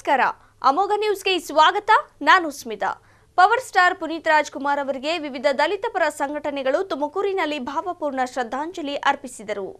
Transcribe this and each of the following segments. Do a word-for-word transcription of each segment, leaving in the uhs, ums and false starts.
ನಮಸ್ಕಾರ ಅಮೋಘ ನ್ಯೂಸ್ಗೆ ಸ್ವಾಗತ ನಾನು ಸ್ಮಿತಾ ಪವರ್ ಸ್ಟಾರ್ ಪುನೀತ್ ರಾಜ್ಕುಮಾರ್ ಅವರಿಗೆ ವಿವಿಧ ದಲಿತ ಪರ ಸಂಘಟನೆಗಳು ತುಮಕೂರಿನಲ್ಲಿ ಭಾವಪೂರ್ಣ ಶ್ರದ್ಧಾಂಜಲಿ ಅರ್ಪಿಸಿದರು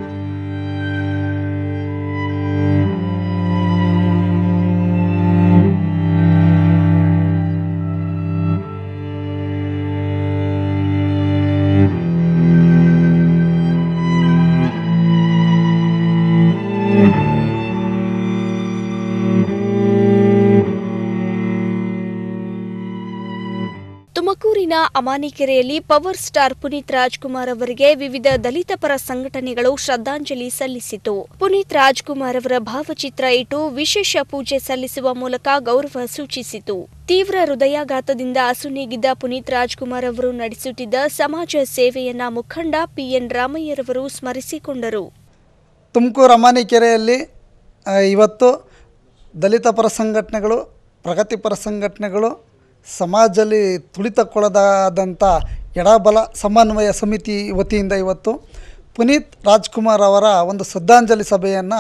ತುಮಕೂರಿನ ಅಮಾನಿಕೆರೆಯಲ್ಲಿ ಪವರ್ ಸ್ಟಾರ್ ಪುನೀತ್ ರಾಜ್ಕುಮಾರ್ ಅವರಿಗೆ ವಿವಿಧ ದಲಿತ ಪರ ಸಂಘಟನೆಗಳು ಶ್ರದ್ಧಾಂಜಲಿ ಸಲ್ಲಿಸಿತು. ಪುನೀತ್ ರಾಜ್ಕುಮಾರ್ ಅವರ ಭಾವಚಿತ್ರ ಇಟ್ಟು ವಿಶೇಷ ಪೂಜೆ ಸಲ್ಲಿಸುವ ಮೂಲಕ ಗೌರವ ಸೂಚಿಸಿತು. ತೀವ್ರ ಹೃದಯಾಘಾತದಿಂದ ಅಸುನೀಗಿದ್ದ ಪುನೀತ್ ರಾಜ್ಕುಮಾರ್ ಅವರು ನಡೆಸುತ್ತಿದ್ದ ಸಮಾಜ ಸೇವೆಯನ್ನ ಮುಖಂಡ ಪಿಎನ್ ರಾಮಯ್ಯರವರು ಸ್ಮರಿಸಿಕೊಂಡರು. ತುಮಕೂರು ಅಮಾನಿಕೆರೆಯಲ್ಲಿ ಇವತ್ತು ದಲಿತ ಪರ ಸಂಘಟನೆಗಳು, ಪ್ರಗತಿಪರ ಸಂಘಟನೆಗಳು, ಸಮಾಜದಲ್ಲಿ ತುಳಿತಕ್ಕೊಳಗಾದಂಥ ಎಡಬಲ ಸಮನ್ವಯ ಸಮಿತಿ ವತಿಯಿಂದ ಇವತ್ತು ಪುನೀತ್ ರಾಜ್ಕುಮಾರ್ ಅವರ ಒಂದು ಶ್ರದ್ಧಾಂಜಲಿ ಸಭೆಯನ್ನು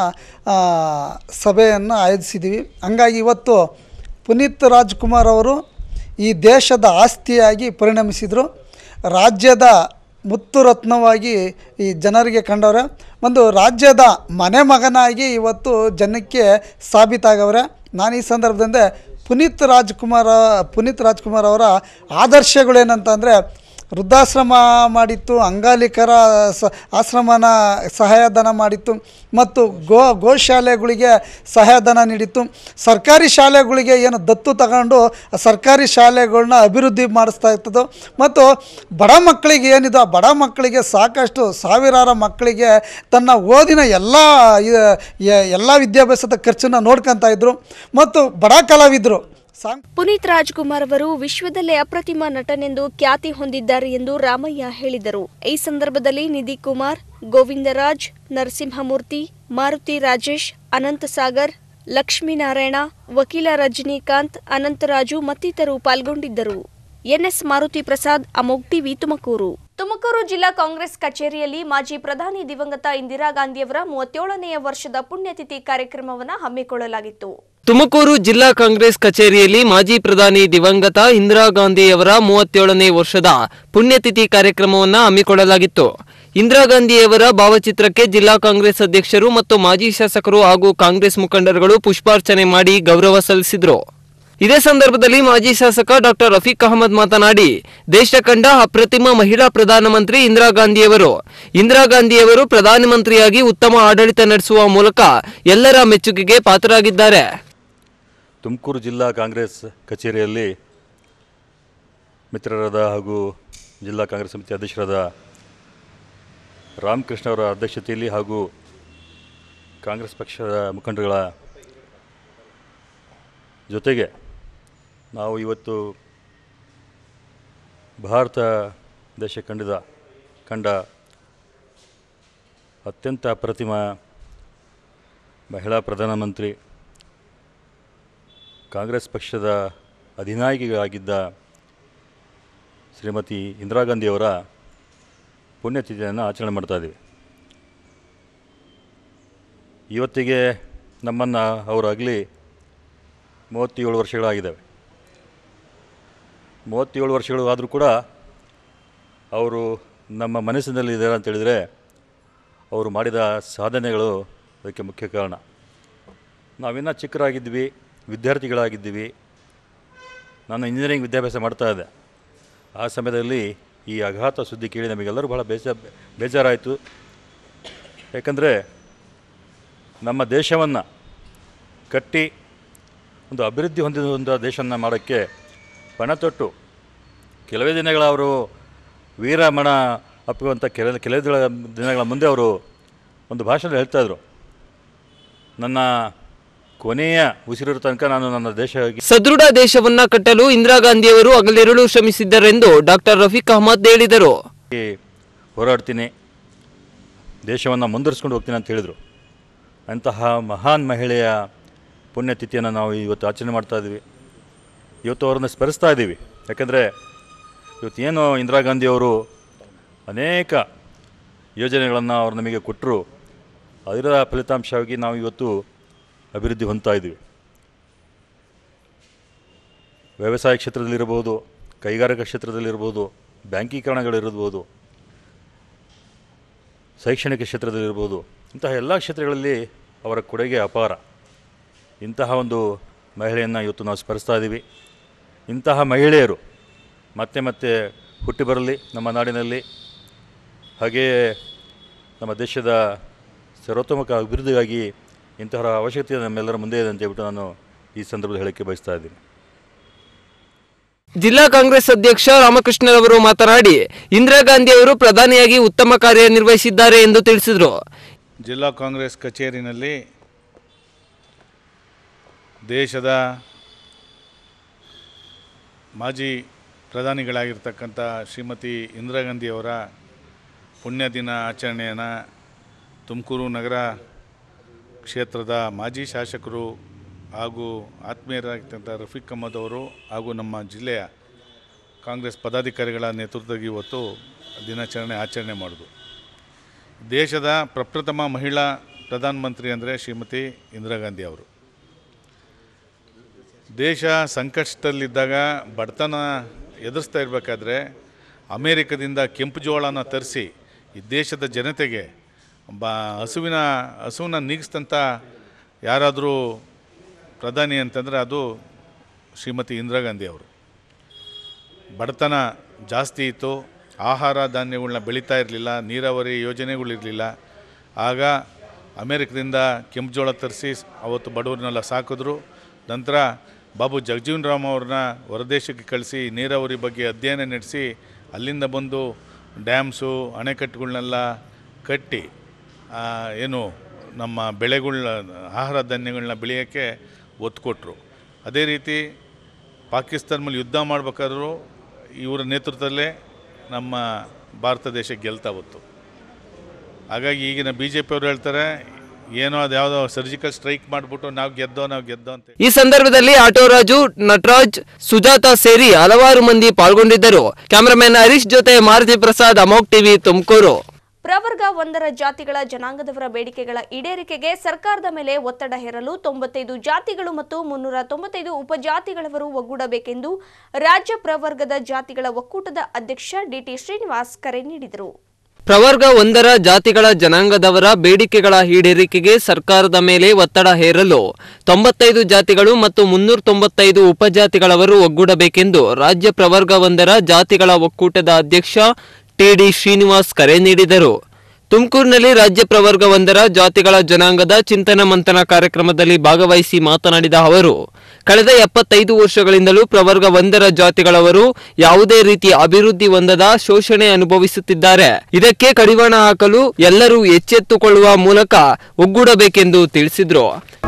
ಸಭೆಯನ್ನು ಆಯೋಜಿಸಿದ್ದೀವಿ. ಹಂಗಾಗಿ ಇವತ್ತು ಪುನೀತ್ ರಾಜ್ಕುಮಾರ್ ಅವರು ಈ ದೇಶದ ಆಸ್ತಿಯಾಗಿ ಪರಿಣಮಿಸಿದರು. ರಾಜ್ಯದ ಮುತ್ತು ರತ್ನವಾಗಿ ಈ ಜನರಿಗೆ ಕಂಡವ್ರೆ. ಒಂದು ರಾಜ್ಯದ ಮನೆ ಮಗನಾಗಿ ಇವತ್ತು ಜನಕ್ಕೆ ಸಾಬೀತಾಗವ್ರೆ. ನಾನು ಈ ಸಂದರ್ಭದಿಂದ ಪುನೀತ್ ರಾಜ್ಕುಮಾರ್ ಪುನೀತ್ ರಾಜ್ಕುಮಾರ್ ಅವರ ಆದರ್ಶಗಳೇನಂತಂದರೆ ವೃದ್ಧಾಶ್ರಮ ಮಾಡಿತ್ತು, ಅಂಗಾಲಿಕರ ಸ ಆಶ್ರಮನ ಸಹಾಯಧನ ಮಾಡಿತ್ತು, ಮತ್ತು ಗೋ ಗೋಶಾಲೆಗಳಿಗೆ ಸಹಾಯಧನ ನೀಡಿತ್ತು. ಸರ್ಕಾರಿ ಶಾಲೆಗಳಿಗೆ ಏನು ದತ್ತು ತಗೊಂಡು ಸರ್ಕಾರಿ ಶಾಲೆಗಳನ್ನ ಅಭಿವೃದ್ಧಿ ಮಾಡಿಸ್ತಾ ಇರ್ತದೋ, ಮತ್ತು ಬಡ ಮಕ್ಕಳಿಗೆ ಏನಿದೆ ಆ ಬಡ ಮಕ್ಕಳಿಗೆ ಸಾಕಷ್ಟು ಸಾವಿರಾರು ಮಕ್ಕಳಿಗೆ ತನ್ನ ಓದಿನ ಎಲ್ಲ ಎಲ್ಲ ವಿದ್ಯಾಭ್ಯಾಸದ ಖರ್ಚನ್ನು ನೋಡ್ಕೊತಾ ಇದ್ದರು. ಮತ್ತು ಬಡ ಕಲಾವಿದರು. ಪುನೀತ್ ರಾಜ್ಕುಮಾರ್ ಅವರು ವಿಶ್ವದಲ್ಲೇ ಅಪ್ರತಿಮ ನಟನೆಂದು ಖ್ಯಾತಿ ಹೊಂದಿದ್ದಾರೆ ಎಂದು ರಾಮಯ್ಯ ಹೇಳಿದರು. ಈ ಸಂದರ್ಭದಲ್ಲಿ ನಿಧಿ ಕುಮಾರ್, ಗೋವಿಂದರಾಜ್, ನರಸಿಂಹಮೂರ್ತಿ, ಮಾರುತಿ ರಾಜೇಶ್, ಅನಂತ ಸಾಗರ್, ಲಕ್ಷ್ಮೀನಾರಾಯಣ, ವಕೀಲ ರಜನಿಕಾಂತ್, ಅನಂತರಾಜು ಮತ್ತಿತರರು ಪಾಲ್ಗೊಂಡಿದ್ದರು. NS Maruti Prasad, Amogh TV, Tumakuru. ತುಮಕೂರು ಜಿಲ್ಲಾ ಕಾಂಗ್ರೆಸ್ ಕಚೇರಿಯಲ್ಲಿ ಮಾಜಿ ಪ್ರಧಾನಿ ದಿವಂಗತ ಇಂದಿರಾ ಗಾಂಧಿಯವರ ಮೂವತ್ತೇಳನೆಯ ವರ್ಷದ ಪುಣ್ಯತಿಥಿ ಕಾರ್ಯಕ್ರಮವನ್ನು ಹಮ್ಮಿಕೊಳ್ಳಲಾಗಿತ್ತು. ತುಮಕೂರು ಜಿಲ್ಲಾ ಕಾಂಗ್ರೆಸ್ ಕಚೇರಿಯಲ್ಲಿ ಮಾಜಿ ಪ್ರಧಾನಿ ದಿವಂಗತ ಇಂದಿರಾ ಗಾಂಧಿಯವರ ಮೂವತ್ತೇಳನೇ ವರ್ಷದ ಪುಣ್ಯತಿಥಿ ಕಾರ್ಯಕ್ರಮವನ್ನು ಹಮ್ಮಿಕೊಳ್ಳಲಾಗಿತ್ತು. ಇಂದಿರಾ ಗಾಂಧಿಯವರ ಭಾವಚಿತ್ರಕ್ಕೆ ಜಿಲ್ಲಾ ಕಾಂಗ್ರೆಸ್ ಅಧ್ಯಕ್ಷರು ಮತ್ತು ಮಾಜಿ ಶಾಸಕರು ಹಾಗೂ ಕಾಂಗ್ರೆಸ್ ಮುಖಂಡರುಗಳು ಪುಷ್ಪಾರ್ಚನೆ ಮಾಡಿ ಗೌರವ ಸಲ್ಲಿಸಿದರು. ಇದೇ ಸಂದರ್ಭದಲ್ಲಿ ಮಾಜಿ ಶಾಸಕ ಡಾಕ್ಟರ್ ರಫೀಕ್ ಅಹಮದ್ ಮಾತನಾಡಿ, ದೇಶ ಕಂಡ ಅಪ್ರತಿಮ ಮಹಿಳಾ ಪ್ರಧಾನಮಂತ್ರಿ ಇಂದಿರಾ ಗಾಂಧಿಯವರು ಇಂದಿರಾ ಗಾಂಧಿಯವರು ಪ್ರಧಾನಮಂತ್ರಿಯಾಗಿ ಉತ್ತಮ ಆಡಳಿತ ನಡೆಸುವ ಮೂಲಕ ಎಲ್ಲರ ಮೆಚ್ಚುಗೆಗೆ ಪಾತ್ರರಾಗಿದ್ದಾರೆ. ತುಮಕೂರು ಜಿಲ್ಲಾ ಕಾಂಗ್ರೆಸ್ ಕಚೇರಿಯಲ್ಲಿ ಮಿತ್ರರಾದ ಹಾಗೂ ಜಿಲ್ಲಾ ಕಾಂಗ್ರೆಸ್ ಸಮಿತಿ ಅಧ್ಯಕ್ಷರಾದ ರಾಮಕೃಷ್ಣ ಅವರ ಅಧ್ಯಕ್ಷತೆಯಲ್ಲಿ ಹಾಗೂ ಕಾಂಗ್ರೆಸ್ ಪಕ್ಷದ ಮುಖಂಡರುಗಳ ಜೊತೆಗೆ ನಾವು ಇವತ್ತು ಭಾರತ ದೇಶ ಕಂಡಿದ ಕಂಡ ಅತ್ಯಂತ ಅಪ್ರತಿಮ ಮಹಿಳಾ ಪ್ರಧಾನಮಂತ್ರಿ, ಕಾಂಗ್ರೆಸ್ ಪಕ್ಷದ ಅಧಿನಾಯಕಿಯಾಗಿದ್ದ ಶ್ರೀಮತಿ ಇಂದಿರಾ ಗಾಂಧಿಯವರ ಪುಣ್ಯತಿಥಿಯನ್ನು ಆಚರಣೆ ಮಾಡ್ತಾಯಿದ್ದೀವಿ. ಇವತ್ತಿಗೆ ನಮ್ಮನ್ನು ಅವರು ಆಗಲಿ ಮೂವತ್ತೇಳು ವರ್ಷಗಳಾಗಿದ್ದಾವೆ. ಮೂವತ್ತೇಳು ವರ್ಷಗಳು ಆದರೂ ಕೂಡ ಅವರು ನಮ್ಮ ಮನಸ್ಸಿನಲ್ಲಿ ಇದ್ದಾರೆ ಅಂತೇಳಿದರೆ ಅವರು ಮಾಡಿದ ಸಾಧನೆಗಳು ಅದಕ್ಕೆ ಮುಖ್ಯ ಕಾರಣ. ನಾವಿನ್ನೂ ಚಿಕ್ಕರಾಗಿದ್ವಿ, ವಿದ್ಯಾರ್ಥಿಗಳಾಗಿದ್ದೀವಿ. ನಾನು ಇಂಜಿನಿಯರಿಂಗ್ ವಿದ್ಯಾಭ್ಯಾಸ ಮಾಡ್ತಾಯಿದ್ದೆ. ಆ ಸಮಯದಲ್ಲಿ ಈ ಆಘಾತ ಸುದ್ದಿ ಕೇಳಿ ನಮಗೆಲ್ಲರೂ ಭಾಳ ಬೇಜ ಬೇಜಾರಾಯಿತು. ಯಾಕಂದರೆ ನಮ್ಮ ದೇಶವನ್ನು ಕಟ್ಟಿ ಒಂದು ಅಭಿವೃದ್ಧಿ ಹೊಂದಿದ ದೇಶವನ್ನು ಮಾಡೋಕ್ಕೆ ಪಣತೊಟ್ಟು ಕೆಲವೇ ದಿನಗಳ ಅವರು ವೀರಮರಣ ಅಪ್ಪುವಂಥ ಕೆಲ ಕೆಲವೇ ದಿನಗಳ ಮುಂದೆ ಅವರು ಒಂದು ಭಾಷಣ ಹೇಳ್ತಾಯಿದ್ರು, ನನ್ನ ಕೊನೆಯ ಉಸಿರಿರೋ ತನಕ ನಾನು ನನ್ನ ದೇಶ ಸದೃಢ ದೇಶವನ್ನ ಕಟ್ಟಲು ಇಂದಿರಾ ಗಾಂಧಿಯವರು ಹಗಲಿರುಳು ಶ್ರಮಿಸಿದ್ದರೆಂದು ಡಾಕ್ಟರ್ ರಫೀಕ್ ಅಹಮದ್ ಹೇಳಿದರು. ಹೋರಾಡ್ತೀನಿ, ದೇಶವನ್ನು ಮುಂದುವರಿಸ್ಕೊಂಡು ಹೋಗ್ತೀನಿ ಅಂತ ಹೇಳಿದರು. ಅಂತಹ ಮಹಾನ್ ಮಹಿಳೆಯ ಪುಣ್ಯತಿಥಿಯನ್ನು ನಾವು ಇವತ್ತು ಆಚರಣೆ ಮಾಡ್ತಾಯಿದ್ದೀವಿ. ಇವತ್ತು ಅವರನ್ನು ಸ್ಮರಿಸ್ತಾ ಇದ್ದೀವಿ. ಯಾಕಂದರೆ ಇವತ್ತು ಏನು ಇಂದಿರಾ ಗಾಂಧಿಯವರು ಅನೇಕ ಯೋಜನೆಗಳನ್ನು ಅವರು ನಮಗೆ ಕೊಟ್ಟರು, ಅದರ ಫಲಿತಾಂಶವಾಗಿ ನಾವು ಇವತ್ತು ಅಭಿವೃದ್ಧಿ ಹೊಂದ್ತಾ ಇದ್ದೀವಿ. ವ್ಯವಸಾಯ ಕ್ಷೇತ್ರದಲ್ಲಿರ್ಬೋದು, ಕೈಗಾರಿಕಾ ಕ್ಷೇತ್ರದಲ್ಲಿರ್ಬೋದು, ಬ್ಯಾಂಕೀಕರಣಗಳಿರ್ಬೋದು, ಶೈಕ್ಷಣಿಕ ಕ್ಷೇತ್ರದಲ್ಲಿರ್ಬೋದು, ಇಂತಹ ಎಲ್ಲ ಕ್ಷೇತ್ರಗಳಲ್ಲಿ ಅವರ ಕೊಡುಗೆ ಅಪಾರ. ಇಂತಹ ಒಂದು ಮಹಿಳೆಯನ್ನು ಇವತ್ತು ನಾವು ಸ್ಮರಿಸ್ತಾ ಇದ್ದೀವಿ. ಇಂತಹ ಮಹಿಳೆಯರು ಮತ್ತೆ ಮತ್ತೆ ಹುಟ್ಟಿ ಬರಲಿ ನಮ್ಮ ನಾಡಿನಲ್ಲಿ, ಹಾಗೆಯೇ ನಮ್ಮ ದೇಶದ ಸರ್ವತೋಮುಖ ಅಭಿವೃದ್ಧಿಗಾಗಿ ಇಂತಹ ಅವಶ್ಯಕತೆ ನಮ್ಮೆಲ್ಲರ ಮುಂದೆ ಇದೆ ಅಂತ ಹೇಳ್ಬಿಟ್ಟು ನಾನು ಈ ಸಂದರ್ಭದಲ್ಲಿ ಹೇಳಕ್ಕೆ ಬಯಸ್ತಾ ಇದ್ದೀನಿ. ಜಿಲ್ಲಾ ಕಾಂಗ್ರೆಸ್ ಅಧ್ಯಕ್ಷ ರಾಮಕೃಷ್ಣರವರು ಮಾತನಾಡಿ, ಇಂದಿರಾ ಗಾಂಧಿ ಅವರು ಪ್ರಧಾನಿಯಾಗಿ ಉತ್ತಮ ಕಾರ್ಯನಿರ್ವಹಿಸಿದ್ದಾರೆ ಎಂದು ತಿಳಿಸಿದರು. ಜಿಲ್ಲಾ ಕಾಂಗ್ರೆಸ್ ಕಚೇರಿನಲ್ಲಿ ದೇಶದ ಮಾಜಿ ಪ್ರಧಾನಿಗಳಾಗಿರ್ತಕ್ಕಂಥ ಶ್ರೀಮತಿ ಇಂದಿರಾ ಗಾಂಧಿಯವರ ಪುಣ್ಯ ದಿನ ಆಚರಣೆಯನ್ನು ತುಮಕೂರು ನಗರ ಕ್ಷೇತ್ರದ ಮಾಜಿ ಶಾಸಕರು ಹಾಗೂ ಆತ್ಮೀಯರಾಗಿರ್ತಕ್ಕಂಥ ರಫೀಕ್ ಅಹಮದ್ ಅವರು ಹಾಗೂ ನಮ್ಮ ಜಿಲ್ಲೆಯ ಕಾಂಗ್ರೆಸ್ ಪದಾಧಿಕಾರಿಗಳ ನೇತೃತ್ವದಲ್ಲಿ ಇವತ್ತು ದಿನಾಚರಣೆ ಆಚರಣೆ ಮಾಡೋದು. ದೇಶದ ಪ್ರಪ್ರಥಮ ಮಹಿಳಾ ಪ್ರಧಾನಮಂತ್ರಿ ಅಂದರೆ ಶ್ರೀಮತಿ ಇಂದಿರಾ ಗಾಂಧಿ ಅವರು. ದೇಶ ಸಂಕಷ್ಟದಲ್ಲಿದ್ದಾಗ, ಬಡತನ ಎದುರಿಸ್ತಾ ಇರಬೇಕಾದ್ರೆ ಅಮೇರಿಕದಿಂದ ಕೆಂಪು ಜೋಳನ ತರಿಸಿ ಈ ದೇಶದ ಜನತೆಗೆ ಬ ಹಸುವಿನ ಹಸುವನ್ನ ನೀಗಿಸಿದಂಥ ಯಾರಾದರೂ ಪ್ರಧಾನಿ ಅಂತಂದರೆ ಅದು ಶ್ರೀಮತಿ ಇಂದಿರಾ ಗಾಂಧಿ ಅವರು. ಬಡತನ ಜಾಸ್ತಿ ಇತ್ತು, ಆಹಾರ ಧಾನ್ಯಗಳನ್ನ ಬೆಳೀತಾ ಇರಲಿಲ್ಲ, ನೀರಾವರಿ ಯೋಜನೆಗಳಿರಲಿಲ್ಲ. ಆಗ ಅಮೇರಿಕದಿಂದ ಕೆಂಪು ಜೋಳ ತರಿಸಿ ಅವತ್ತು ಬಡವರನ್ನೆಲ್ಲ ಸಾಕಿದ್ರು. ನಂತರ ಬಾಬು ಜಗಜೀವನ್ ರಾಮ್ ಅವ್ರನ್ನ ಹೊರದೇಶಕ್ಕೆ ಕಳಿಸಿ ನೀರಾವರಿ ಬಗ್ಗೆ ಅಧ್ಯಯನ ನಡೆಸಿ ಅಲ್ಲಿಂದ ಬಂದು ಡ್ಯಾಮ್ಸು ಅಣೆಕಟ್ಟುಗಳನ್ನೆಲ್ಲ ಕಟ್ಟಿ ಏನು ನಮ್ಮ ಬೆಳೆಗಳನ್ನ ಆಹಾರ ಧಾನ್ಯಗಳನ್ನ ಬೆಳೆಯೋಕ್ಕೆ ಒತ್ತು ಕೊಟ್ಟರು. ಅದೇ ರೀತಿ ಪಾಕಿಸ್ತಾನ ಮೇಲೆ ಯುದ್ಧ ಮಾಡಬೇಕಾದ್ರೂ ಇವರ ನೇತೃತ್ವದಲ್ಲೇ ನಮ್ಮ ಭಾರತ ದೇಶ ಗೆಲ್ತಾ ಹೊತ್ತು. ಹಾಗಾಗಿ ಈಗಿನ ಬಿ ಜೆ ಪಿಯವರು ಹೇಳ್ತಾರೆ ಏನೋ ಅದು ಯಾವುದೋ ಸರ್ಜಿಕಲ್ ಸ್ಟ್ರೈಕ್ ಮಾಡಿಬಿಟ್ಟು ನಾವು ಗೆದ್ದೋ ನಾವು ಗೆದ್ದೋ ಅಂತ. ಈ ಸಂದರ್ಭದಲ್ಲಿ ಆಟೋರಾಜು, ನಟರಾಜ್, ಸುಜಾತ ಸೇರಿ ಹಲವಾರು ಮಂದಿ ಪಾಲ್ಗೊಂಡಿದ್ದರು. ಕ್ಯಾಮರಾಮನ್ ಹರೀಶ್ ಜೊತೆ ಮಾರುತಿ ಪ್ರಸಾದ್, ಅಮೋಕ್ ಟಿವಿ, ತುಮಕೂರು. ಪ್ರವರ್ಗ ಒಂದರ ಜಾತಿಗಳ ಜನಾಂಗದವರ ಬೇಡಿಕೆಗಳ ಈಡೇರಿಕೆಗೆ ಸರ್ಕಾರದ ಮೇಲೆ ಒತ್ತಡ ಹೇರಲು ತೊಂಬತ್ತೈದು ಜಾತಿಗಳು ಮತ್ತು ಮುನ್ನೂರ ತೊಂಬತ್ತೈದು ಉಪಜಾತಿಗಳವರು ಒಗ್ಗೂಡಬೇಕೆಂದು ರಾಜ್ಯ ಪ್ರವರ್ಗದ ಜಾತಿಗಳ ಒಕ್ಕೂಟದ ಅಧ್ಯಕ್ಷ ಡಿಟಿ ಶ್ರೀನಿವಾಸ್ ಕರೆ ನೀಡಿದರು. ಪ್ರವರ್ಗ ಒಂದರ ಜಾತಿಗಳ ಜನಾಂಗದವರ ಬೇಡಿಕೆಗಳ ಈಡೇರಿಕೆಗೆ ಸರ್ಕಾರದ ಮೇಲೆ ಒತ್ತಡ ಹೇರಲು ತೊಂಬತ್ತೈದು ಜಾತಿಗಳು ಮತ್ತು ಮುನ್ನೂರ ತೊಂಬತ್ತೈದು ಉಪಜಾತಿಗಳವರು ಒಗ್ಗೂಡಬೇಕೆಂದು ರಾಜ್ಯ ಪ್ರವರ್ಗ ಒಂದರ ಜಾತಿಗಳ ಒಕ್ಕೂಟದ ಅಧ್ಯಕ್ಷ ಟಿಡಿ ಶ್ರೀನಿವಾಸ್ ಕರೆ ನೀಡಿದರು. ತುಮಕೂರಿನಲ್ಲಿ ರಾಜ್ಯ ಪ್ರವರ್ಗ ಒಂದರ ಜಾತಿಗಳ ಜನಾಂಗದ ಚಿಂತನ ಮಂಥನ ಕಾರ್ಯಕ್ರಮದಲ್ಲಿ ಭಾಗವಹಿಸಿ ಮಾತನಾಡಿದ ಅವರು, ಕಳೆದ ಎಪ್ಪತ್ತೈದು ವರ್ಷಗಳಿಂದಲೂ ಪ್ರವರ್ಗ ಒಂದರ ಜಾತಿಗಳವರು ಯಾವುದೇ ರೀತಿಯ ಅಭಿವೃದ್ಧಿ ಹೊಂದದ ಶೋಷಣೆ ಅನುಭವಿಸುತ್ತಿದ್ದಾರೆ. ಇದಕ್ಕೆ ಕಡಿವಾಣ ಹಾಕಲು ಎಲ್ಲರೂ ಎಚ್ಚೆತ್ತುಕೊಳ್ಳುವ ಮೂಲಕ ಒಗ್ಗೂಡಬೇಕೆಂದು ತಿಳಿಸಿದರು.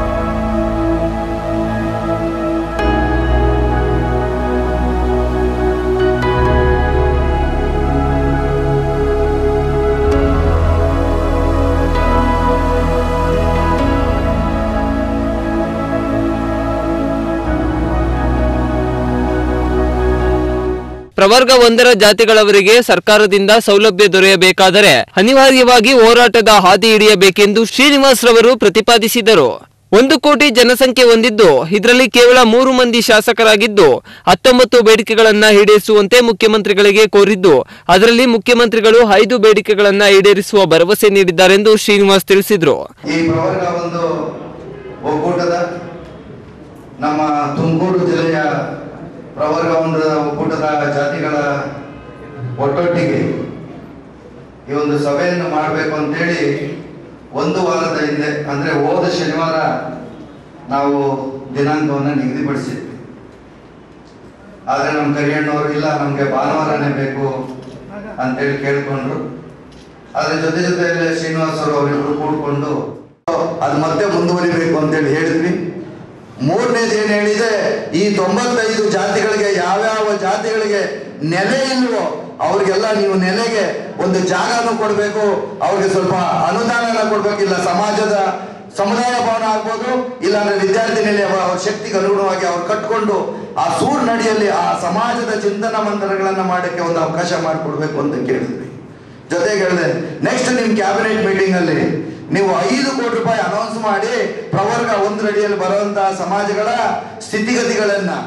ಪ್ರವರ್ಗ ಒಂದರ ಜಾತಿಗಳವರಿಗೆ ಸರ್ಕಾರದಿಂದ ಸೌಲಭ್ಯ ದೊರೆಯಬೇಕಾದರೆ ಅನಿವಾರ್ಯವಾಗಿ ಹೋರಾಟದ ಹಾದಿ ಹಿಡಿಯಬೇಕೆಂದು ಶ್ರೀನಿವಾಸ್ ರವರು ಪ್ರತಿಪಾದಿಸಿದರು. ಒಂದು ಕೋಟಿ ಜನಸಂಖ್ಯೆ ಹೊಂದಿದ್ದು ಇದರಲ್ಲಿ ಕೇವಲ ಮೂರು ಮಂದಿ ಶಾಸಕರಾಗಿದ್ದು ಹತ್ತೊಂಬತ್ತು ಬೇಡಿಕೆಗಳನ್ನ ಈಡೇರಿಸುವಂತೆ ಮುಖ್ಯಮಂತ್ರಿಗಳಿಗೆ ಕೋರಿದ್ದು ಅದರಲ್ಲಿ ಮುಖ್ಯಮಂತ್ರಿಗಳು ಐದು ಬೇಡಿಕೆಗಳನ್ನ ಈಡೇರಿಸುವ ಭರವಸೆ ನೀಡಿದ್ದಾರೆಂದು ಶ್ರೀನಿವಾಸ್ ತಿಳಿಸಿದರು. ಈ ಪ್ರವರ್ಗ ಒಂದು ಒಕ್ಕೂಟದ ನಮ್ಮ ತುಮಕೂರು ಜಿಲ್ಲೆಯ ಪ್ರವರ್ಗ ಒಂದು ಒಕ್ಕೂಟದ ಜಾತಿಗಳ ಒಟ್ಟೊಟ್ಟಿಗೆ ಈ ಒಂದು ಸಭೆಯನ್ನು ಮಾಡಬೇಕು ಅಂತೇಳಿ ಒಂದು ವಾರದ ಹಿಂದೆ ಅಂದರೆ ಹೋದ ಶನಿವಾರ ನಾವು ದಿನಾಂಕವನ್ನು ನಿಗದಿಪಡಿಸಿದ್ವಿ. ಆದರೆ ನಮ್ಮ ಕರಿಯಣ್ಣವರು ಇಲ್ಲ ನಮಗೆ ಭಾನುವಾರನೇ ಬೇಕು ಅಂತೇಳಿ ಕೇಳಿಕೊಂಡ್ರು. ಅದ್ರ ಜೊತೆ ಜೊತೆಯಲ್ಲೇ ಶ್ರೀನಿವಾಸ್ ಅವರು ಅವರಿಬ್ಬರು ಕೂಡ್ಕೊಂಡು ಅದು ಮತ್ತೆ ಮುಂದುವರಿಬೇಕು ಅಂತೇಳಿ ಹೇಳಿದ್ವಿ. ಮೂರನೇದು ಏನು ಹೇಳಿದೆ, ಈ ತೊಂಬತ್ತೈದು ಜಾತಿಗಳಿಗೆ ಯಾವ್ಯಾವ ಜಾತಿಗಳಿಗೆ ನೆಲೆ ಇಲ್ವೋ ಅವ್ರಿಗೆಲ್ಲ ನೀವು ನೆಲೆಗೆ ಒಂದು ಜಾಗನೂ ಕೊಡಬೇಕು, ಅವ್ರಿಗೆ ಸ್ವಲ್ಪ ಅನುದಾನ ಕೊಡ್ಬೇಕು. ಇಲ್ಲ ಸಮಾಜದ ಸಮುದಾಯ ಭವನ ಆಗ್ಬೋದು, ಇಲ್ಲಾಂದ್ರೆ ವಿದ್ಯಾರ್ಥಿ ನಿಲಯ ಅವ್ರ ಶಕ್ತಿಗೆ ಅನುಗುಣವಾಗಿ ಅವ್ರು ಕಟ್ಕೊಂಡು ಆ ಸೂರ್ ನಡಿಯಲ್ಲಿ ಆ ಸಮಾಜದ ಚಿಂತನ ಮಂಥನಗಳನ್ನ ಮಾಡಕ್ಕೆ ಒಂದು ಅವಕಾಶ ಮಾಡಿಕೊಡ್ಬೇಕು ಅಂತ ಕೇಳಿದ್ವಿ. ಜೊತೆಗೆ ಹೇಳಿದೆ, ನೆಕ್ಸ್ಟ್ ನಿಮ್ ಕ್ಯಾಬಿನೆಟ್ ಮೀಟಿಂಗ್ ಅಲ್ಲಿ ನೀವು ಐದು ಕೋಟಿ ರೂಪಾಯಿ ಅನೌನ್ಸ್ ಮಾಡಿ ಪ್ರವರ್ಗ ಒಂದರಡಿಯಲ್ಲಿ ಬರುವಂತಹ ಸಮಾಜಗಳ ಸ್ಥಿತಿಗತಿಗಳನ್ನ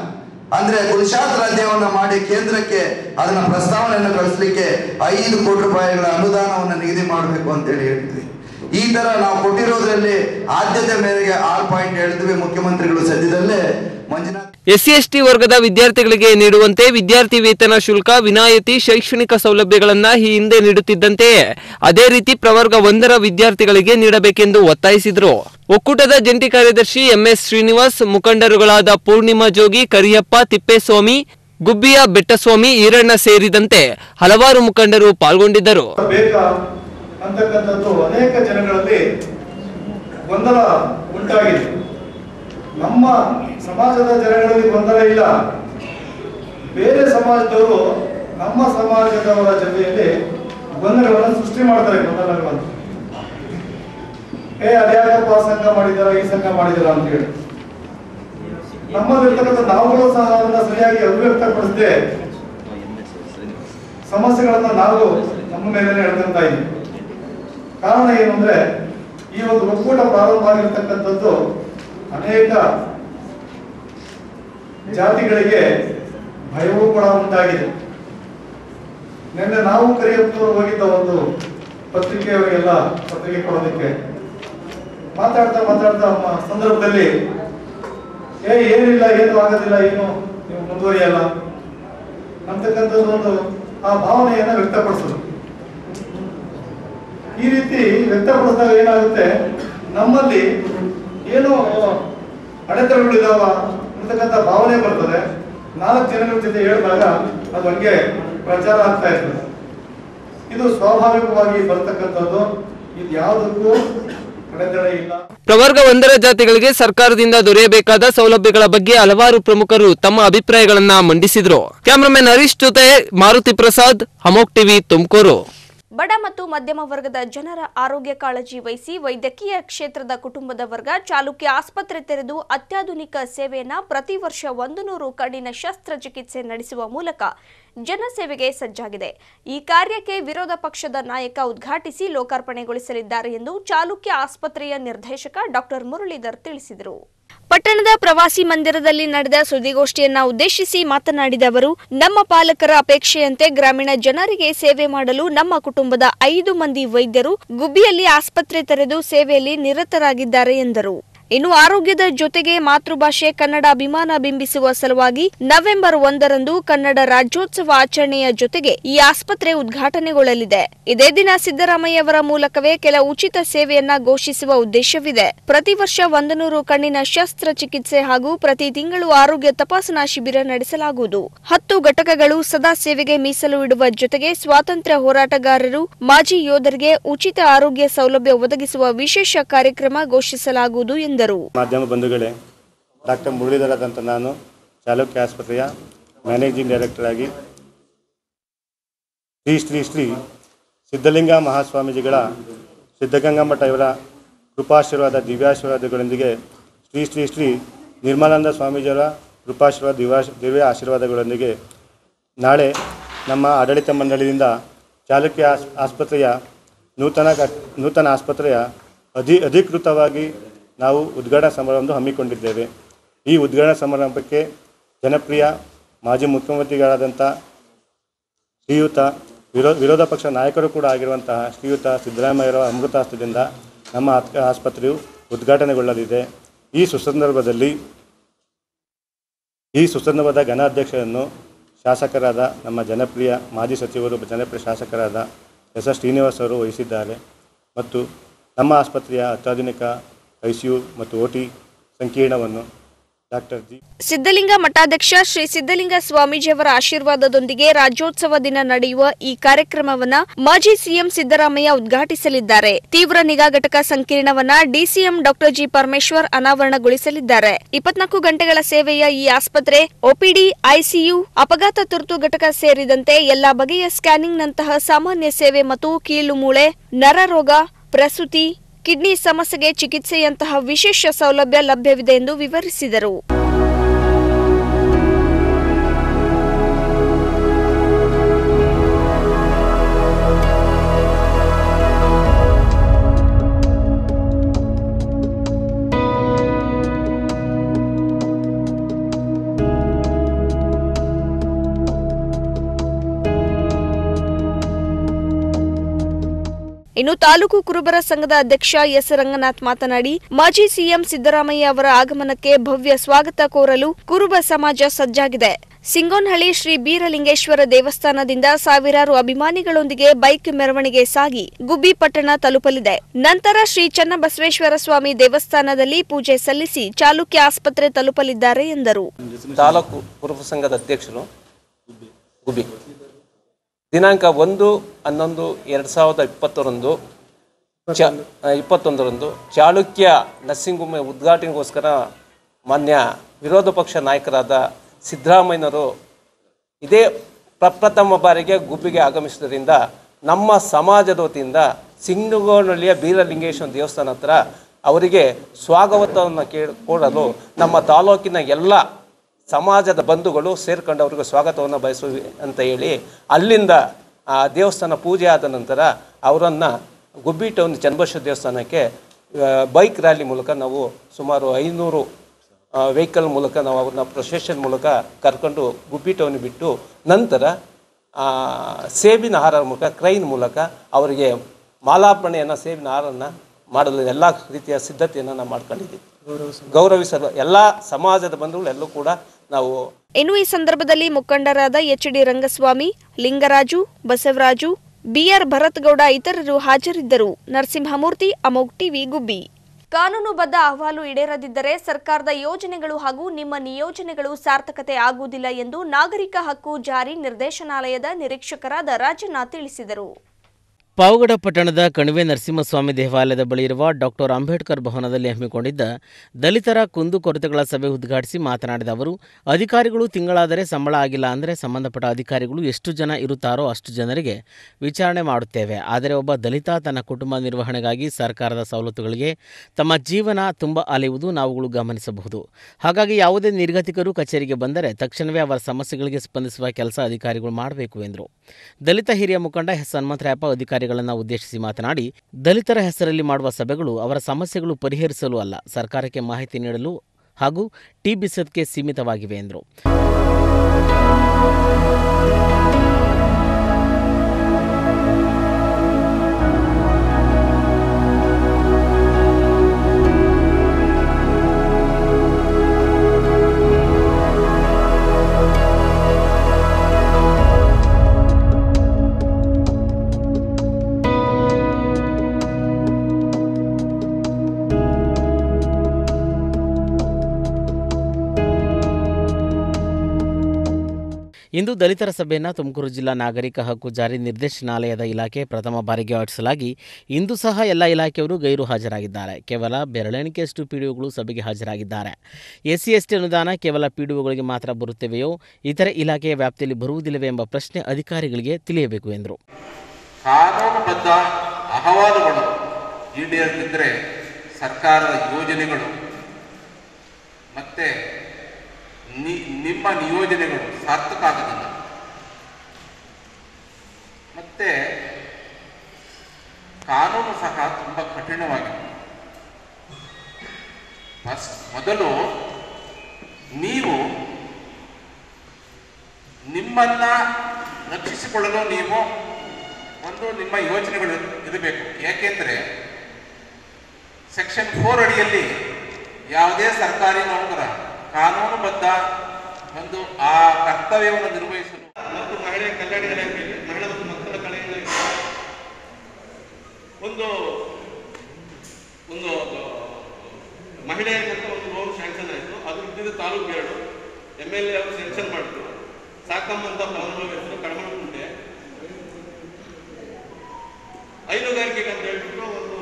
ಅಂದ್ರೆ ಗುಣಶಾಸ್ತ್ರ ಅಧ್ಯಯನ ಮಾಡಿ ಕೇಂದ್ರಕ್ಕೆ ಅದನ್ನ ಪ್ರಸ್ತಾವನೆಯನ್ನು ಕಳಿಸ್ಲಿಕ್ಕೆ ಐದು ಕೋಟಿ ರೂಪಾಯಿಗಳ ಅನುದಾನವನ್ನು ನಿಗದಿ ಮಾಡಬೇಕು ಅಂತೇಳಿ ಹೇಳ್ತೀವಿ. ಈ ತರ ನಾವು ಕೊಟ್ಟಿರೋದ್ರಲ್ಲಿ ಆದ್ಯತೆ ಮೇರೆಗೆ ಆರು ಪಾಯಿಂಟ್ ಹೇಳಿದ್ವಿ. ಮುಖ್ಯಮಂತ್ರಿಗಳು ಸದ್ಯದಲ್ಲೇ ಮಂಜುನಾಥ್ ಎಸ್ಸಿ ಎಸ್ಟಿ ವರ್ಗದ ವಿದ್ಯಾರ್ಥಿಗಳಿಗೆ ನೀಡುವಂತೆ ವಿದ್ಯಾರ್ಥಿ ವೇತನ ಶುಲ್ಕ ವಿನಾಯಿತಿ ಶೈಕ್ಷಣಿಕ ಸೌಲಭ್ಯಗಳನ್ನ ಈ ಹಿಂದೆ ನೀಡುತ್ತಿದ್ದಂತೆಯೇ ಅದೇ ರೀತಿ ಪ್ರವರ್ಗ ಒಂದರ ವಿದ್ಯಾರ್ಥಿಗಳಿಗೆ ನೀಡಬೇಕೆಂದು ಒತ್ತಾಯಿಸಿದರು. ಒಕ್ಕೂಟದ ಜಂಟಿ ಕಾರ್ಯದರ್ಶಿ ಎಂಎಸ್ ಶ್ರೀನಿವಾಸ್, ಮುಖಂಡರುಗಳಾದ ಪೂರ್ಣಿಮಾ ಜೋಗಿ, ಕರಿಯಪ್ಪ, ತಿಪ್ಪೇಸ್ವಾಮಿ, ಗುಬ್ಬಿಯ ಬೆಟ್ಟಸ್ವಾಮಿ, ಈರಣ್ಣ ಸೇರಿದಂತೆ ಹಲವಾರು ಮುಖಂಡರು ಪಾಲ್ಗೊಂಡಿದ್ದರು. ಅಂತಕ್ಕಂಥದ್ದು ಅನೇಕ ಜನಗಳಲ್ಲಿ ಗೊಂದಲ ಉಂಟಾಗಿದೆ. ನಮ್ಮ ಸಮಾಜದ ಜನಗಳಲ್ಲಿ ಗೊಂದಲ ಇಲ್ಲ. ಬೇರೆ ಸಮಾಜದವರು ನಮ್ಮ ಸಮಾಜದವರ ಜೊತೆಯಲ್ಲಿ ಗೊಂದಲಗಳನ್ನು ಸೃಷ್ಟಿ ಮಾಡ್ತಾರೆ. ಗೊಂದಲಗಳನ್ನು ಏ ಅದ್ಯಾಕಪ್ಪ ಸಂಘ ಮಾಡಿದಾರ ಈ ಸಂಘ ಮಾಡಿದಾರ ಅಂತ ಹೇಳಿ ನಮ್ಮಲ್ಲಿರ್ತಕ್ಕಂಥ ನಾವುಗಳು ಸಹ ಅದನ್ನ ಸರಿಯಾಗಿ ಅಭಿವ್ಯಕ್ತಪಡಿಸದೆ ಸಮಸ್ಯೆಗಳನ್ನ ನಾವು ನಮ್ಮ ಮೇಲೆ ಎಳ್ಕೊಂತ ಇದ್ದೀವಿ. ಕಾರಣ ಏನು ಅಂದ್ರೆ ಈ ಒಂದು ಒಕ್ಕೂಟ ಪ್ರಾರಂಭ ಆಗಿರ್ತಕ್ಕಂಥದ್ದು ಅನೇಕ ಜಾತಿಗಳಿಗೆ ಭಯವೂ ಕೂಡ ಉಂಟಾಗಿದೆ. ನಿನ್ನೆ ನಾವು ಕರಿಯಪ್ಪನವರು ಹೋಗಿದ್ದ ಒಂದು ಪತ್ರಿಕೆಯವರಿಗೆಲ್ಲ ಪತ್ರಿಕೆ ಕೊಡೋದಕ್ಕೆ ಮಾತಾಡ್ತಾ ಮಾತಾಡ್ತಾ ಸಂದರ್ಭದಲ್ಲಿ ಏ ಏನಿಲ್ಲ, ಏನು ಆಗೋದಿಲ್ಲ, ಏನು ನೀವು ಮುಂದುವರಿಯಲ್ಲ ಅಂತಕ್ಕಂಥದ್ದು ಒಂದು ಆ ಭಾವನೆಯನ್ನ ವ್ಯಕ್ತಪಡಿಸೋದು. ಈ ರೀತಿ ವ್ಯಕ್ತಪಡಿಸಿದಾಗ ಏನಾಗುತ್ತೆ, ನಮ್ಮಲ್ಲಿ ಏನೋ ಅಡೆತಡೆಗಳಿದಾವ ಅಂತಕ್ಕಂಥ ಭಾವನೆ ಬರ್ತದೆ. ನಾಲ್ಕು ಜನಗಳ ಜೊತೆ ಹೇಳಿದಾಗ ಅದು ಹಂಗೆ ಪ್ರಚಾರ ಆಗ್ತಾ ಇರ್ತದೆ. ಇದು ಸ್ವಾಭಾವಿಕವಾಗಿ ಬರ್ತಕ್ಕಂಥದ್ದು. ಇದು ಯಾವುದಕ್ಕೂ ಅಡೆತಡೆ ಇಲ್ಲ. ಪ್ರವರ್ಗ ಒಂದರ ಜಾತಿಗಳಿಗೆ ಸರ್ಕಾರದಿಂದ ದೊರೆಯಬೇಕಾದ ಸೌಲಭ್ಯಗಳ ಬಗ್ಗೆ ಹಲವಾರು ಪ್ರಮುಖರು ತಮ್ಮ ಅಭಿಪ್ರಾಯಗಳನ್ನ ಮಂಡಿಸಿದರು. ಕ್ಯಾಮರಾಮನ್ ಹರೀಶ್ ಜೊತೆ ಮಾರುತಿ ಪ್ರಸಾದ್, ಅಮೋಕ್ ಟಿವಿ, ತುಮಕೂರು. ಬಡ ಮತ್ತು ಮಧ್ಯಮ ವರ್ಗದ ಜನರ ಆರೋಗ್ಯ ಕಾಳಜಿ ವಹಿಸಿ ವೈದ್ಯಕೀಯ ಕ್ಷೇತ್ರದ ಕುಟುಂಬದ ವರ್ಗ ಚಾಲುಕ್ಯ ಆಸ್ಪತ್ರೆ ತೆರೆದು ಅತ್ಯಾಧುನಿಕ ಸೇವೆಯನ್ನ ಪ್ರತಿ ವರ್ಷ ಒಂದು ನೂರು ಕಣ್ಣಿನ ಶಸ್ತ್ರಚಿಕಿತ್ಸೆ ನಡೆಸುವ ಮೂಲಕ ಜನಸೇವೆಗೆ ಸಜ್ಜಾಗಿದೆ. ಈ ಕಾರ್ಯಕ್ಕೆ ವಿರೋಧ ಪಕ್ಷದ ನಾಯಕ ಉದ್ಘಾಟಿಸಿ ಲೋಕಾರ್ಪಣೆಗೊಳಿಸಲಿದ್ದಾರೆ ಎಂದು ಚಾಲುಕ್ಯ ಆಸ್ಪತ್ರೆಯ ನಿರ್ದೇಶಕ ಡಾಕ್ಟರ್ ಮುರಳೀಧರ್ ತಿಳಿಸಿದರು. ಪಟ್ಟಣದ ಪ್ರವಾಸಿ ಮಂದಿರದಲ್ಲಿ ನಡೆದ ಸುದ್ದಿಗೋಷ್ಠಿಯನ್ನ ಉದ್ದೇಶಿಸಿ ಮಾತನಾಡಿದ ಅವರು, ನಮ್ಮ ಪಾಲಕರ ಅಪೇಕ್ಷೆಯಂತೆ ಗ್ರಾಮೀಣ ಜನರಿಗೆ ಸೇವೆ ಮಾಡಲು ನಮ್ಮ ಕುಟುಂಬದ ಐದು ಮಂದಿ ವೈದ್ಯರು ಗುಬ್ಬಿಯಲ್ಲಿ ಆಸ್ಪತ್ರೆ ತೆರೆದು ಸೇವೆಯಲ್ಲಿ ನಿರತರಾಗಿದ್ದಾರೆ ಎಂದರು. ಇನ್ನು ಆರೋಗ್ಯದ ಜೊತೆಗೆ ಮಾತೃಭಾಷೆ ಕನ್ನಡ ಅಭಿಮಾನ ಬಿಂಬಿಸುವ ಸಲುವಾಗಿ ನವೆಂಬರ್ ಒಂದರಂದು ಕನ್ನಡ ರಾಜ್ಯೋತ್ಸವ ಆಚರಣೆಯ ಜೊತೆಗೆ ಈ ಆಸ್ಪತ್ರೆ ಉದ್ಘಾಟನೆಗೊಳ್ಳಲಿದೆ. ಇದೇ ದಿನ ಸಿದ್ದರಾಮಯ್ಯವರ ಮೂಲಕವೇ ಕೆಲ ಉಚಿತ ಸೇವೆಯನ್ನ ಘೋಷಿಸುವ ಉದ್ದೇಶವಿದೆ. ಪ್ರತಿ ವರ್ಷ ಒಂದು ನೂರು ಕಣ್ಣಿನ ಶಸ್ತ್ರಚಿಕಿತ್ಸೆ ಹಾಗೂ ಪ್ರತಿ ತಿಂಗಳು ಆರೋಗ್ಯ ತಪಾಸಣಾ ಶಿಬಿರ ನಡೆಸಲಾಗುವುದು. ಹತ್ತು ಘಟಕಗಳು ಸದಾ ಸೇವೆಗೆ ಮೀಸಲು ಇಡುವ ಜೊತೆಗೆ ಸ್ವಾತಂತ್ರ್ಯ ಹೋರಾಟಗಾರರು, ಮಾಜಿ ಯೋಧರಿಗೆ ಉಚಿತ ಆರೋಗ್ಯ ಸೌಲಭ್ಯ ಒದಗಿಸುವ ವಿಶೇಷ ಕಾರ್ಯಕ್ರಮ ಘೋಷಿಸಲಾಗುವುದು ಎಂದರು. ಮಾಧ್ಯಮ ಬಂಧುಗಳೇ, ಡಾಕ್ಟರ್ ಮುರಳೀಧರ ಅಂತ ನಾನು ಚಾಲುಕ್ಯ ಆಸ್ಪತ್ರೆಯ ಮ್ಯಾನೇಜಿಂಗ್ ಡೈರೆಕ್ಟರ್ ಆಗಿ ಶ್ರೀ ಶ್ರೀ ಶ್ರೀ ಸಿದ್ಧಲಿಂಗ ಮಹಾಸ್ವಾಮೀಜಿಗಳ ಸಿದ್ಧಗಂಗಾ ಮಠ ಇವರ ಕೃಪಾಶೀರ್ವಾದ ದಿವ್ಯಾಶೀರ್ವಾದಗಳೊಂದಿಗೆ ಶ್ರೀ ಶ್ರೀ ಶ್ರೀ ನಿರ್ಮಲಾನಂದ ಸ್ವಾಮೀಜಿಯವರ ಕೃಪಾಶೀರ್ವಾದ ದಿವ್ಯಾ ದಿವ್ಯ ಆಶೀರ್ವಾದಗಳೊಂದಿಗೆ ನಾಳೆ ನಮ್ಮ ಆಡಳಿತ ಮಂಡಳಿಯಿಂದ ಚಾಲುಕ್ಯ ಆಸ್ಪತ್ರೆಯ ನೂತನ ನೂತನ ಆಸ್ಪತ್ರೆಯ ಅಧಿ ಅಧಿಕೃತವಾಗಿ ನಾವು ಉದ್ಘಾಟನಾ ಸಮಾರಂಭ ಹಮ್ಮಿಕೊಂಡಿದ್ದೇವೆ. ಈ ಉದ್ಘಾಟನಾ ಸಮಾರಂಭಕ್ಕೆ ಜನಪ್ರಿಯ ಮಾಜಿ ಮುಖ್ಯಮಂತ್ರಿಗಳಾದಂಥ ಶ್ರೀಯುತ ವಿರೋ ವಿರೋಧ ಪಕ್ಷ ನಾಯಕರು ಕೂಡ ಆಗಿರುವಂತಹ ಶ್ರೀಯುತ ಸಿದ್ದರಾಮಯ್ಯರ ಅಮೃತಾಸ್ತ್ರದಿಂದ ನಮ್ಮ ಆಸ್ಪತ್ರೆಯು ಉದ್ಘಾಟನೆಗೊಳ್ಳಲಿದೆ. ಈ ಸುಸಂದರ್ಭದಲ್ಲಿ ಈ ಸುಸಂದರ್ಭದ ಘನಾಧ್ಯಕ್ಷರನ್ನು ಶಾಸಕರಾದ ನಮ್ಮ ಜನಪ್ರಿಯ ಮಾಜಿ ಸಚಿವರು ಜನಪ್ರಿಯ ಶಾಸಕರಾದ ಎಸ್ ಎಸ್ ಶ್ರೀನಿವಾಸ್ ಅವರು ವಹಿಸಿದ್ದಾರೆ. ಮತ್ತು ನಮ್ಮ ಆಸ್ಪತ್ರೆಯ ಅತ್ಯಾಧುನಿಕ ಐಸಿಯು ಮತ್ತು ಓಟಿ ಸಂಕೀರ್ಣವನ್ನು ಡಾಕ್ಟರ್ ಜಿ ಸಿದ್ಧಲಿಂಗ ಮಠಾಧ್ಯಕ್ಷ ಶ್ರೀ ಸಿದ್ಧಲಿಂಗ ಸ್ವಾಮೀಜಿಯವರ ಆಶೀರ್ವಾದದೊಂದಿಗೆ ರಾಜ್ಯೋತ್ಸವ ದಿನ ನಡೆಯುವ ಈ ಕಾರ್ಯಕ್ರಮವನ್ನ ಮಾಜಿ ಸಿಎಂ ಸಿದ್ದರಾಮಯ್ಯ ಉದ್ಘಾಟಿಸಲಿದ್ದಾರೆ. ತೀವ್ರ ನಿಗಾ ಘಟಕ ಸಂಕೀರ್ಣವನ್ನ ಡಿಸಿಎಂ ಡಾಕ್ಟರ್ ಜಿ ಪರಮೇಶ್ವರ್ ಅನಾವರಣಗೊಳಿಸಲಿದ್ದಾರೆ. ಇಪ್ಪತ್ನಾಲ್ಕು ಗಂಟೆಗಳ ಸೇವೆಯ ಈ ಆಸ್ಪತ್ರೆ ಒಪಿಡಿ, ಐಸಿಯು, ಅಪಘಾತ ತುರ್ತು ಘಟಕ ಸೇರಿದಂತೆ ಎಲ್ಲಾ ಬಗೆಯ ಸ್ಕ್ಯಾನಿಂಗ್ನಂತಹ ಸಾಮಾನ್ಯ ಸೇವೆ ಮತ್ತು ಕೀಲು ಮೂಳೆ, ನರರೋಗ, ಪ್ರಸೂತಿ, ಕಿಡ್ನಿ ಸಮಸ್ಯೆಗೆ ಚಿಕಿತ್ಸೆಯಂತಹ ವಿಶೇಷ ಸೌಲಭ್ಯ ಲಭ್ಯವಿದೆ ಎಂದು ವಿವರಿಸಿದರು. ಇನ್ನು ತಾಲೂಕು ಕುರುಬರ ಸಂಘದ ಅಧ್ಯಕ್ಷ ಎಸ್ ರಂಗನಾಥ್ ಮಾತನಾಡಿ, ಮಾಜಿ ಸಿಎಂ ಸಿದ್ದರಾಮಯ್ಯ ಅವರ ಆಗಮನಕ್ಕೆ ಭವ್ಯ ಸ್ವಾಗತ ಕೋರಲು ಕುರುಬ ಸಮಾಜ ಸಜ್ಜಾಗಿದೆ. ಸಿಂಗೋನಹಳ್ಳಿ ಶ್ರೀ ಬೀರಲಿಂಗೇಶ್ವರ ದೇವಸ್ಥಾನದಿಂದ ಸಾವಿರಾರು ಅಭಿಮಾನಿಗಳೊಂದಿಗೆ ಬೈಕ್ ಮೆರವಣಿಗೆ ಸಾಗಿ ಗುಬ್ಬಿ ಪಟ್ಟಣ ತಲುಪಲಿದೆ. ನಂತರ ಶ್ರೀ ಚನ್ನಬಸವೇಶ್ವರ ಸ್ವಾಮಿ ದೇವಸ್ಥಾನದಲ್ಲಿ ಪೂಜೆ ಸಲ್ಲಿಸಿ ಚಾಲುಕ್ಯ ಆಸ್ಪತ್ರೆ ತಲುಪಲಿದ್ದಾರೆ ಎಂದರು. ತಾಲೂಕು ಕುರುಬ ಸಂಘದ ಅಧ್ಯಕ್ಷರು ಗುಬ್ಬಿ ದಿನಾಂಕ ಒಂದು ಹನ್ನೊಂದು ಎರಡು ಸಾವಿರದ ಇಪ್ಪತ್ತೊಂದು ಚ ಇಪ್ಪತ್ತೊಂದರಂದು ಚಾಲುಕ್ಯ ನರ್ಸಿಂಗ್ ಹೋಮ್ ಉದ್ಘಾಟನೆಗೋಸ್ಕರ ಮಾನ್ಯ ವಿರೋಧ ಪಕ್ಷ ನಾಯಕರಾದ ಸಿದ್ದರಾಮಯ್ಯನವರು ಇದೇ ಪ್ರಪ್ರಥಮ ಬಾರಿಗೆ ಗುಬ್ಬಿಗೆ ಆಗಮಿಸಿದ್ದರಿಂದ ನಮ್ಮ ಸಮಾಜದ ವತಿಯಿಂದ ಸಿಂಗನಹಳ್ಳಿಯ ಬೀರಲಿಂಗೇಶ್ವರ ದೇವಸ್ಥಾನ ಹತ್ರ ಅವರಿಗೆ ಸ್ವಾಗತವನ್ನು ಕೇಳ ಕೊಡಲು ನಮ್ಮ ತಾಲೂಕಿನ ಎಲ್ಲ ಸಮಾಜದ ಬಂಧುಗಳು ಸೇರ್ಕೊಂಡು ಅವರಿಗೆ ಸ್ವಾಗತವನ್ನು ಬಯಸುವೆ ಅಂತ ಹೇಳಿ ಅಲ್ಲಿಂದ ಆ ದೇವಸ್ಥಾನ ಪೂಜೆ ಆದ ನಂತರ ಅವರನ್ನು ಗುಬ್ಬಿ ಟೌನ್ ಚನ್ನಬಸವೇಶ್ವರ ದೇವಸ್ಥಾನಕ್ಕೆ ಬೈಕ್ ರ್ಯಾಲಿ ಮೂಲಕ ನಾವು ಸುಮಾರು ಐನೂರು ವೆಹಿಕಲ್ ಮೂಲಕ ನಾವು ಅವ್ರನ್ನ ಪ್ರೊಸೆಷನ್ ಮೂಲಕ ಕರ್ಕೊಂಡು ಗುಬ್ಬಿ ಟೌನ್ ಬಿಟ್ಟು ನಂತರ ಸೇಬಿನ ಹಾರ ಮೂಲಕ ಕ್ರೈನ್ ಮೂಲಕ ಅವರಿಗೆ ಮಾಲಾರ್ಪಣೆಯನ್ನು ಸೇಬಿನ ಹಾರನ್ನು ಮಾಡಲು ಎಲ್ಲ ರೀತಿಯ ಸಿದ್ಧತೆಯನ್ನು ನಾವು ಮಾಡ್ಕೊಂಡಿದ್ದೀವಿ. ಗೌರವಿಸಲು ಎಲ್ಲ ಸಮಾಜದ ಬಂಧುಗಳು ಎಲ್ಲೂ ಕೂಡ ನಾವು. ಇನ್ನು ಈ ಸಂದರ್ಭದಲ್ಲಿ ಮುಖಂಡರಾದ H D Rangaswamy, Lingaraju, Basavaraju, BR Bharathgowda ಇತರರು ಹಾಜರಿದ್ದರು. ನರಸಿಂಹಮೂರ್ತಿ, ಅಮೋಘ್ ಟಿವಿ, ಗುಬ್ಬಿ. ಕಾನೂನುಬದ್ಧ ಅಹವಾಲು ಈಡೇರದಿದ್ದರೆ ಸರ್ಕಾರದ ಯೋಜನೆಗಳು ಹಾಗೂ ನಿಮ್ಮ ನಿಯೋಜನೆಗಳು ಸಾರ್ಥಕತೆ ಆಗುವುದಿಲ್ಲ ಎಂದು ನಾಗರಿಕ ಹಕ್ಕು ಜಾರಿ ನಿರ್ದೇಶನಾಲಯದ ನಿರೀಕ್ಷಕರಾದ ರಾಜಣ್ಣ ತಿಳಿಸಿದರು. ಪಾವಗಡ ಪಟ್ಟಣದ ಕಣಿವೆ ನರಸಿಂಹಸ್ವಾಮಿ ದೇವಾಲಯದ ಬಳಿ ಇರುವ ಡಾಕ್ಟರ್ ಅಂಬೇಡ್ಕರ್ ಭವನದಲ್ಲಿ ಹಮ್ಮಿಕೊಂಡಿದ್ದ ದಲಿತರ ಕುಂದುಕೊರತೆಗಳ ಸಭೆ ಉದ್ಘಾಟಿಸಿ ಮಾತನಾಡಿದ ಅವರು, ಅಧಿಕಾರಿಗಳು ತಿಂಗಳಾದರೆ ಸಂಬಳ ಆಗಿಲ್ಲ ಅಂದರೆ ಸಂಬಂಧಪಟ್ಟ ಅಧಿಕಾರಿಗಳು ಎಷ್ಟು ಜನ ಇರುತ್ತಾರೋ ಅಷ್ಟು ಜನರಿಗೆ ವಿಚಾರಣೆ ಮಾಡುತ್ತೇವೆ. ಆದರೆ ಒಬ್ಬ ದಲಿತ ತನ್ನ ಕುಟುಂಬ ನಿರ್ವಹಣೆಗಾಗಿ ಸರ್ಕಾರದ ಸವಲತ್ತುಗಳಿಗೆ ತಮ್ಮ ಜೀವನ ತುಂಬ ಅಲೆಯುವುದು ನಾವುಗಳು ಗಮನಿಸಬಹುದು. ಹಾಗಾಗಿ ಯಾವುದೇ ನಿರ್ಗತಿಕರು ಕಚೇರಿಗೆ ಬಂದರೆ ತಕ್ಷಣವೇ ಅವರ ಸಮಸ್ಯೆಗಳಿಗೆ ಸ್ಪಂದಿಸುವ ಕೆಲಸ ಅಧಿಕಾರಿಗಳು ಮಾಡಬೇಕು ಎಂದರು. ದಲಿತ ಹಿರಿಯ ಮುಖಂಡ ಎಸ್ ಹನುಮಂತರಾಯಪ್ಪ ಅಧಿಕಾರಿಗಳನ್ನು ಉದ್ದೇಶಿಸಿ ಮಾತನಾಡಿ, ದಲಿತರ ಹೆಸರಲ್ಲಿ ಮಾಡುವ ಸಭೆಗಳು ಅವರ ಸಮಸ್ಯೆಗಳು ಪರಿಹರಿಸಲು ಅಲ್ಲ, ಸರ್ಕಾರಕ್ಕೆ ಮಾಹಿತಿ ನೀಡಲು ಹಾಗೂ ಟೀ ಬಿಸ್ಕತ್ಗೆ ಸೀಮಿತವಾಗಿವೆ ಎಂದರು. ಇಂದು ದಲಿತರ ಸಭೆಯನ್ನು ತುಮಕೂರು ಜಿಲ್ಲಾ ನಾಗರಿಕ ಹಕ್ಕು ಜಾರಿ ನಿರ್ದೇಶನಾಲಯದ ಇಲಾಖೆ ಪ್ರಥಮ ಬಾರಿಗೆ ಆಯೋಜಿಸಲಾಗಿ ಇಂದು ಸಹ ಎಲ್ಲ ಇಲಾಖೆಯವರು ಗೈರು ಹಾಜರಾಗಿದ್ದಾರೆ. ಕೇವಲ ಬೆರಳೆಣಿಕೆಯಷ್ಟು ಪಿಡಿಒಗಳು ಸಭೆಗೆ ಹಾಜರಾಗಿದ್ದಾರೆ. ಎಸ್ಸಿ ಎಸ್ಟಿ ಅನುದಾನ ಕೇವಲ ಪಿಡಿಒಗಳಿಗೆ ಮಾತ್ರ ಬರುತ್ತವೆಯೋ, ಇತರೆ ಇಲಾಖೆಯ ವ್ಯಾಪ್ತಿಯಲ್ಲಿ ಬರುವುದಿಲ್ಲವೇ ಎಂಬ ಪ್ರಶ್ನೆ ಅಧಿಕಾರಿಗಳಿಗೆ ತಿಳಿಯಬೇಕು ಎಂದರು. ಕಾನೂನುಬದ್ಧ ಅಹವಾಲುಗಳು ಈಡೇರದಿದ್ದರೆ ಸರ್ಕಾರದ ಯೋಜನೆಗಳು ಮತ್ತೆ ನಿಮ್ಮ ನಿಯೋಜನೆಗಳು ಸಾರ್ಥಕ ಆಗೋದಿಲ್ಲ. ಮತ್ತೆ ಕಾನೂನು ಸಹ ತುಂಬ ಕಠಿಣವಾಗಿದೆ. ಫಸ್ಟ್ ಮೊದಲು ನೀವು ನಿಮ್ಮನ್ನ ರಕ್ಷಿಸಿಕೊಳ್ಳಲು ನೀವು ಒಂದು ನಿಮ್ಮ ಯೋಚನೆಗಳು ಇರಬೇಕು. ಯಾಕೆಂದ್ರೆ ಸೆಕ್ಷನ್ ಫೋರ್ ಅಡಿಯಲ್ಲಿ ಯಾವುದೇ ಸರ್ಕಾರಿ ನೌಕರ ಕಾನೂನುಬದ್ಧ ಒಂದು ಆ ಕರ್ತವ್ಯವನ್ನು ನಿರ್ವಹಿಸಲು ಮತ್ತು ಮಹಿಳೆಯ ಕಲ್ಯಾಣ ಇಲಾಖೆಯಲ್ಲಿ ಮಹಿಳಾ ಮತ್ತು ಮಕ್ಕಳ ಕಲ್ಯಾಣ ಇಲಾಖೆ ಒಂದು ಒಂದು ಮಹಿಳೆಯರಿಗಂತ ಒಂದು ಲೋನ್ ಸ್ಯಾಂಕ್ಷನ್ ಆಯಿತು. ಅದು ಇದ್ದಿದ್ದು ತಾಲೂಕು ಎರಡು ಎಮ್ ಎಲ್ ಎ ಅವರು ಸ್ಯಾಂಕ್ಷನ್ ಮಾಡಿದ್ರು. ಸಾಕಮ್ಮ ಅಂತ ಫಲಾನುಭವಿ ಹೆಸರು ಕಡಮಣಗುಂಟೆ ಹೈನುಗಾರಿಕೆಗೆ ಅಂತ ಹೇಳ್ಬಿಟ್ಟು ಒಂದು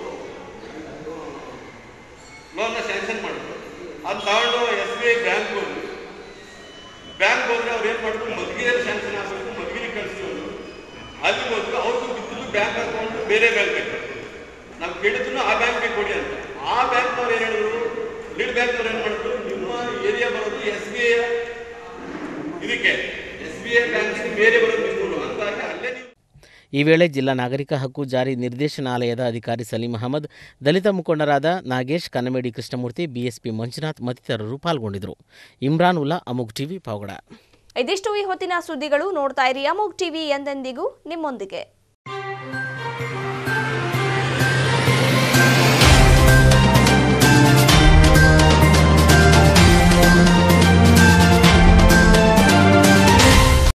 ಲೋನ್ನ ಸ್ಯಾಂಕ್ಷನ್ ಮಾಡಿದ್ರು. ಅದು ತಗೊಂಡು ಎಸ್ ಬಿ ಐ ಬ್ಯಾಂಕ್ ಹೋದ್ರು. ಬ್ಯಾಂಕ್ ಹೋದ್ರೆ ಅವ್ರು ಏನು ಮಾಡಿದ್ರು, ಮದ್ಗಿಯಲ್ಲಿ ಸ್ಯಾಂಕ್ಷನ್ ಆಗಬೇಕು, ಮದ್ಗಿಲಿ ಕಳಿಸಿದ್ರು. ಅಲ್ಲಿ ಹೋದ್ರು, ಅವ್ರದ್ದು ಬಿದ್ದು ಬ್ಯಾಂಕ್ ಅಕೌಂಟ್ ಬೇರೆ ಬ್ಯಾಂಕ್ ಬೇಕು, ನಾವು ಕೇಳಿದ್ರು ಆ ಬ್ಯಾಂಕ್ಗೆ ಕೊಡಿ ಅಂತ. ಆ ಬ್ಯಾಂಕ್ನವ್ರು ಏನು ಹೇಳಿದ್ರು, ಲೀಡ್ ಬ್ಯಾಂಕ್ನವ್ರು ಏನು ಮಾಡಿದ್ರು, ನಿಮ್ಮ ಏರಿಯಾ ಬರೋದು ಎಸ್ ಬಿ ಐ ಇದಕ್ಕೆ ಎಸ್ ಬಿ ಐ ಬ್ಯಾಂಕ್ಗೆ ಬೇರೆ ಬರೋದು ನಿಮ್ಮೂರು ಅಂತಾಗಿ ಅಲ್ಲೇ. ಈ ವೇಳೆ ಜಿಲ್ಲಾ ನಾಗರಿಕ ಹಕ್ಕು ಜಾರಿ ನಿರ್ದೇಶನಾಲಯದ ಅಧಿಕಾರಿ ಸಲೀಂ ಅಹಮದ್, ದಲಿತ ಮುಖಂಡರಾದ ನಾಗೇಶ್, ಕನ್ನಮೇಡಿ ಕೃಷ್ಣಮೂರ್ತಿ, ಬಿಎಸ್ಪಿ ಮಂಜುನಾಥ್ ಮತ್ತಿತರರು ಪಾಲ್ಗೊಂಡಿದ್ದರು. ಇಮ್ರಾನ್ ಉಲ್ಲಾ, ಅಮೋಘ್ ಟಿವಿ, ಪಾವಗಡ. ಇದಿಷ್ಟು ಈ ಹೊತ್ತಿನ ಸುದ್ದಿಗಳು. ನೋಡ್ತಾ ಇರಿ ಅಮೋಘ್ ಟಿವಿ, ಎಂದೆಂದಿಗೂ ನಿಮ್ಮೊಂದಿಗೆ.